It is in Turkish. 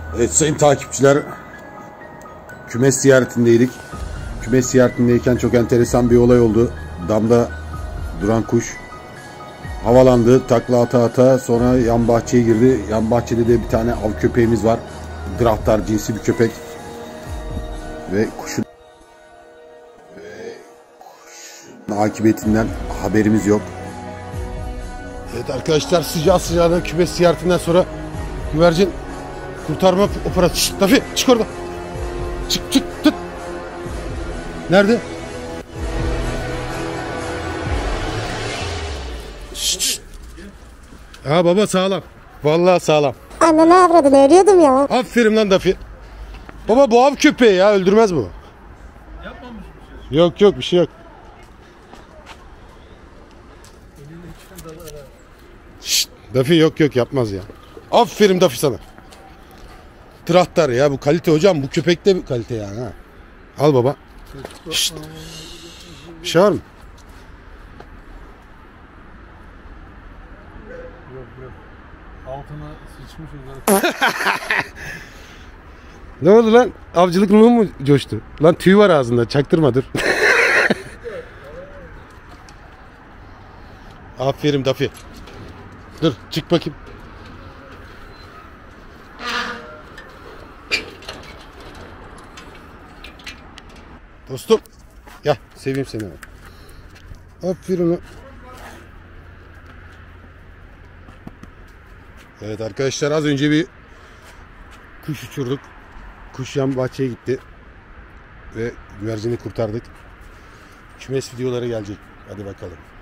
Evet sayın takipçiler, kümes ziyaretindeydik. Kümes ziyaretindeyken çok enteresan bir olay oldu. Damda duran kuş havalandı, takla ata ata sonra yan bahçeye girdi. Yan bahçede de bir tane av köpeğimiz var. Drahtar cinsi bir köpek. Ve kuşun akıbetinden haberimiz yok. Evet arkadaşlar, sıcağı sıcağına kümes ziyaretinden sonra güvercin kurtarma operasyonu. Tabii çık orada. Çık tut. Nerede? Şşt. Ha baba sağlam. Vallahi sağlam. Anne ne avradın, ölüyordum ya. Aferin lan Dafi. Baba bu av köpeği ya, öldürmez bu. Yapmamış bir şey. Yok bir şey yok. Şşt, Dafi yok yapmaz ya. Aferin Dafi sana. Drahtar ya, bu kalite hocam, bu köpek de kalite yani ha. Al baba. Şşt. Bir şey var mı? Yok. Altına sıçmış o zaten. Ne oldu lan? Avcılık ruhu mu coştu? Lan tüy var ağzında, çaktırma dur. Aferin Dafi. Dur çık bakayım. Dostum. Gel seveyim seni. Aferin. Evet arkadaşlar, az önce bir kuş uçurduk. Kuş yan bahçeye gitti. Ve güvercini kurtardık. Kümes videoları gelecek. Hadi bakalım.